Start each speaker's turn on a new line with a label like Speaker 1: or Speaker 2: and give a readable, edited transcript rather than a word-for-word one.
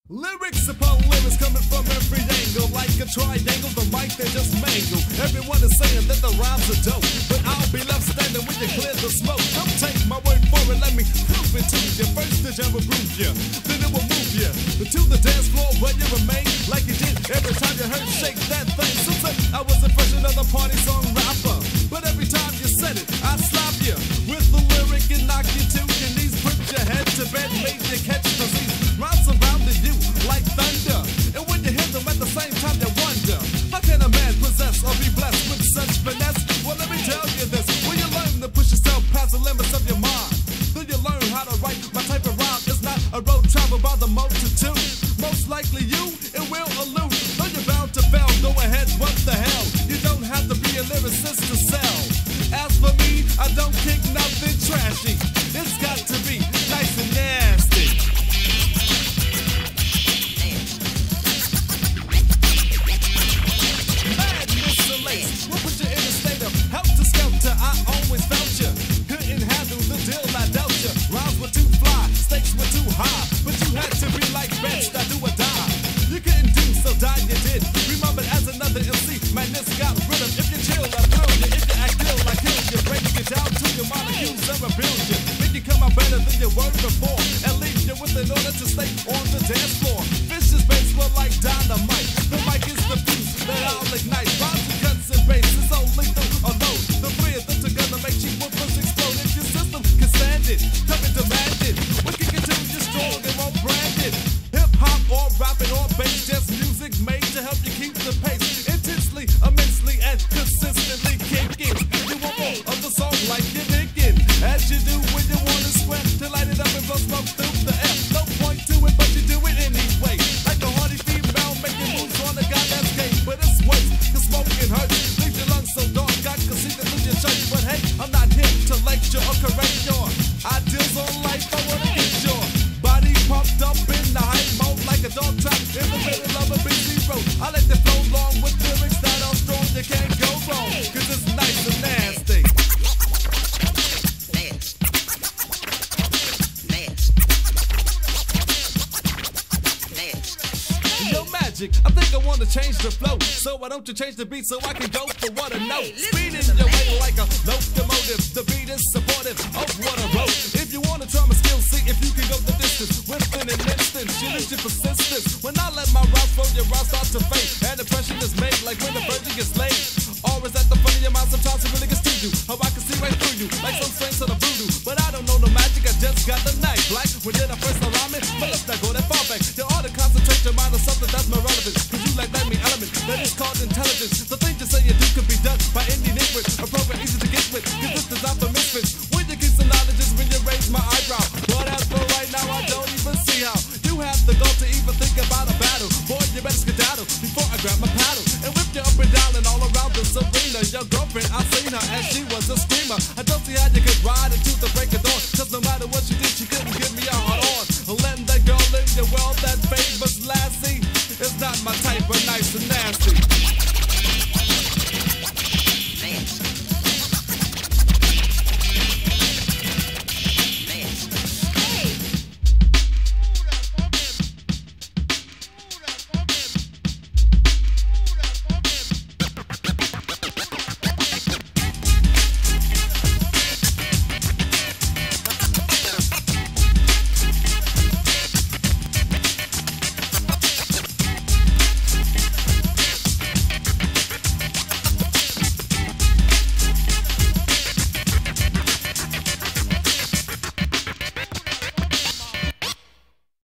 Speaker 1: Lyrics upon lyrics coming from every angle. Like a triangle, the mic they just mangle. Everyone is saying that the rhymes are dope, but I'll be left standing when you clear the smoke. Don't take my word for it, let me prove it to you. First the jam will prove you, then it will move you to the dance floor where you remain like you did every time you heard shake that thing. So say I was a fresh another party song rapper, but every time you said it, I slap you with the lyric and knock you to your knees. Put your head to bed, made you catch disease. Rhymes surrounded you like thunder, and when you hear them at the same time you wonder, how can a man possess or be blessed with such finesse? Well, let me tell you this, will you learn to push yourself past the limits of your mind? Do you learn how to write my type of rhyme? It's not a road traveled by the multitude. Most likely you, it will elude. Though you're bound to fail, go ahead, what the hell? You don't have to be a lyricist to sell. As for me, I don't kick nothing trashy. It's got to be nice and nasty. We'll put you in a state of helter-skelter. I always felt you couldn't handle the deal, I doubt you. Rhymes were too fly, stakes were too high, but you had to be like best, I do or die. You couldn't do, so die you did. Remembered as another MC, madness got rid of. If you chill, I thrill you. If you act ill, I kill you. Break you down to your molecules and rebuild you. Make you come out better than you were before, and leave you with an order to stay on the dance floor. Vicious bass were like dynamite. The mic is the fuse that I'll ignite. And bass is so lethal or low. The three of them together make cheap woofers explode. If your system can stand it, come and demand it. We can continue strong and won't brand it. Hip hop or rapping or bass, just music made to help you keep the pace. Intensely, immensely, and consistently kicking. You want more of the song like you're nicking, as you do when you want to sweat to light it up and blow smoke through the air. No point to it, but you do it anyway. Like a horny female making moves on a guy that's gay, but it's waste. The smoking hurts. So dark, I can see the through your shirt. But hey, I'm not here to lecture or correct your ideas on life. I wanna get your body pumped up in the hype mode, like a dog trap in the middle of a busy road. I let it flow along with lyrics that are strong. You can't go wrong, cause it's nice and nasty. Yo, Magic, I think I wanna change the flow. So why don't you change the beat so I can go for what I know? Speeding your way like a locomotive. The beat is supportive of what I wrote. If you wanna try my skills, see if you can go the distance. Within an instant, you lose your persistence. When I let my rhymes flow, your rhymes start to fade, and impression is made like when the virgin gets laid. Or is that the funny of your mind? Sometimes it really gets to you. How I can see right through you, like some strange sort of voodoo. But I don't know no magic, I just got the night. Black, when did I first alarm it? But let's not go that far back. You ought to concentrate your mind on something that's more relevant. Cause you like me element that is called intelligence.